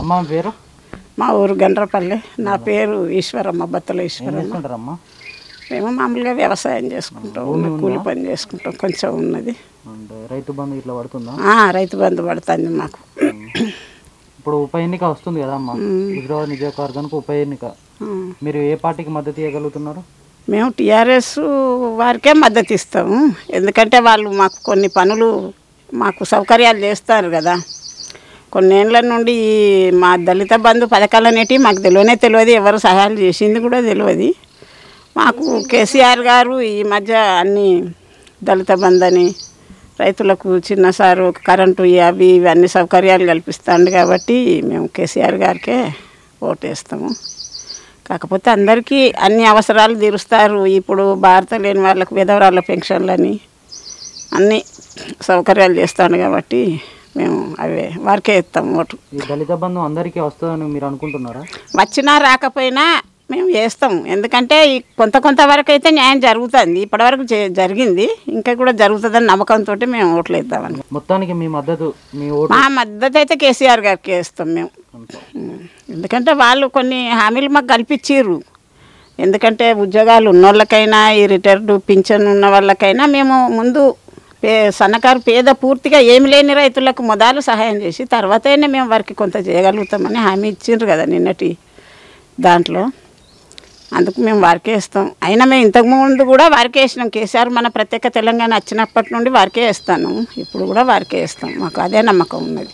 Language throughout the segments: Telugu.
అమ్మ పేరు? మా ఊరు గండ్రపల్లి. నా పేరు ఈశ్వరమ్మ, బత్తల ఈశ్వరమ్మ. మేము మామూలుగా వ్యవసాయం చేసుకుంటాం, కూలి పని చేసుకుంటాం. కొంచెం ఉన్నది. రైతు బంధు ఇట్లా పడుతుందా? రైతు బంధు పడుతుంది మాకు. ఇప్పుడు ఉప ఎన్నిక వస్తుంది కదా అమ్మ, హుజురాబాద్ నియోజకవర్గానికి ఉప ఎన్నిక. మీరు ఏ పార్టీకి మద్దతు ఇవ్వగలుగుతున్నారు? మేము టీఆర్ఎస్ వారికే మద్దతు ఇస్తాము. ఎందుకంటే వాళ్ళు మాకు కొన్ని పనులు, మాకు సౌకర్యాలు చేస్తారు కదా. కొన్నేళ్ల నుండి మా దళిత బంధు పథకాలనేటి మాకు తెలియదు. ఎవరు సహాయాలు చేసింది కూడా తెలియదు మాకు. కేసీఆర్ గారు ఈ మధ్య అన్ని దళిత బంధు అని, రైతులకు చిన్న సారు కరెంటు అవి ఇవన్నీ సౌకర్యాలు కల్పిస్తాడు కాబట్టి మేము కేసీఆర్ గారికే ఓటేస్తాము. కాకపోతే అందరికీ అన్ని అవసరాలు తీరుస్తారు. ఇప్పుడు భారత లేని వాళ్ళకు విధవరాళ్ళ పెన్షన్లని అన్ని సౌకర్యాలు చేస్తాడు కాబట్టి మేము అవే వారికే ఇస్తాము ఓటు. ఈ దళిత బంధు అందరికీ వస్తుందని మీరు అనుకుంటున్నారా? వచ్చినా రాకపోయినా మేము చేస్తాం. ఎందుకంటే కొంత వరకు అయితే న్యాయం జరుగుతుంది. ఇప్పటివరకు జరిగింది, ఇంకా కూడా జరుగుతుందని నమ్మకంతో మేము ఓట్లు వేద్దామని. మొత్తానికి మీ మద్దతు, మా మద్దతు అయితే కేసీఆర్ గారికి వేస్తాం మేము. ఎందుకంటే వాళ్ళు కొన్ని హామీలు మాకు కల్పించారు. ఎందుకంటే ఉద్యోగాలు ఉన్నోళ్ళకైనా, ఈ రిటైర్డ్ పింఛన్ ఉన్న వాళ్ళకైనా మేము ముందు సన్నకారు పేద పూర్తిగా ఏమి లేని రైతులకు మొదలు సహాయం చేసి తర్వాతనే మేము వారికి కొంత చేయగలుగుతామని హామీ ఇచ్చిండ్రు కదా నిన్నటి దాంట్లో. అందుకు మేము వారికే ఇస్తాం. అయినా మేము ఇంతకుముందు కూడా వారికే వేసినాం. కేసీఆర్ మన ప్రత్యేక తెలంగాణ వచ్చినప్పటి నుండి వారికే వేస్తాను, ఇప్పుడు కూడా వారికే ఇస్తాం. మాకు అదే నమ్మకం ఉన్నది.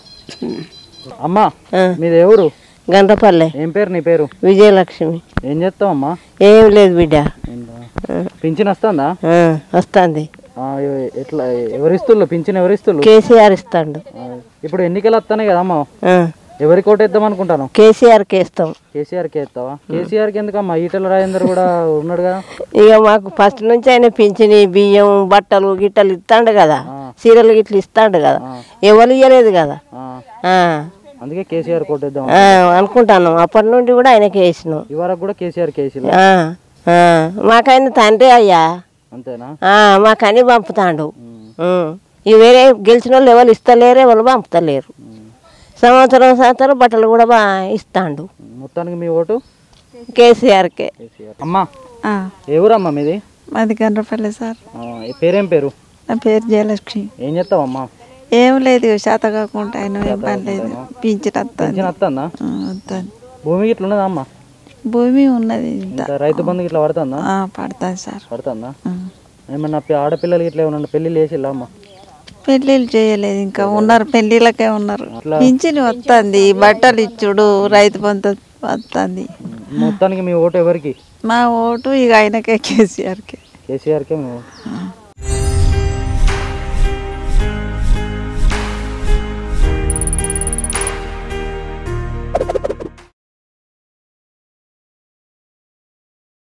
అమ్మా మీది ఎవరు? గండ్రపల్లె. ఏం పేరు నీ పేరు? విజయలక్ష్మి. ఏం చేస్తావు అమ్మా? ఏం లేదు బిడ్డ. పింఛన్ వస్తుందా? వస్తుంది. ఎట్లా ఎవరిస్తుళ్ళు పింఛన్? ఎవరిస్తుళ్ళు? కేసీఆర్ ఇస్తాడు. ఇప్పుడు ఎన్నికలు వస్తున్నాయి కదమ్మా, ఎవరికి ఓటేద్దాం అనుకుంటాను? కేసీఆర్కి వేస్తాం. కేసీఆర్కి వేస్తావా? కేసీఆర్కి ఎందుకమ్మా? ఈటల రాజేందర్ కూడా ఉన్నాడు కదా. ఇక మాకు ఫస్ట్ నుంచి ఆయన పింఛని, బియ్యం, బట్టలు గిట్టలు ఇస్తాడు కదా, చీరలు గిట్లు ఇస్తాడు కదా, ఎవరు ఇవ్వలేదు కదా. అందుకే కేసీఆర్ కోటేద్దాం అనుకుంటాను. అప్పటి నుండి కూడా ఆయనకి వేసినాం. ఇవరకు కూడా కేసీఆర్కి వేసి. మాకైనా తండ్రి అయ్యా, అంతేనా? మాకని పంపుతాడు. వేరే గెలిచిన వాళ్ళు ఎవరు ఇస్తలేరు, ఎవరు పంపుతలేరు. సంవత్సరం బట్టలు కూడా బాగా ఇస్తాడు. మొత్తానికి మీ ఓటు కేసీఆర్కే. అమ్మా ఎవరమ్మా మీది? మాది గండ్రపల్లి సార్. పేరేం పేరు? నా పేరు జయలక్ష్మి. ఏం చేస్తావమ్మా? ఏం లేదు, శాత కాకుండా ఆయన ఏం పని లేదు. పింఛన్ వస్తుందా? భూమి ఇట్లా ఉన్నదా అమ్మా? భూమి ఉన్నది. రైతు బంధు ఇట్లా పడుతుందా? పడుతుంది సార్. పడుతుందా? ఏమన్నా ఆడపిల్లలకి ఇట్లా ఏమన్నా పెళ్ళిళ్ళు చేసిల్లా అమ్మా? పెళ్ళిళ్ళు చేయలేదు, ఇంకా ఉన్నారు, పెళ్ళిళ్ళకే ఉన్నారు. పింఛన్ వస్తుంది, బట్టలు ఇచ్చుడు, రైతు బంధు వస్తుంది. మొత్తానికి మీ ఓటు ఎవరికి? మా ఓటు ఇక ఆయనకే, కేసీఆర్కే. కేసీఆర్కే.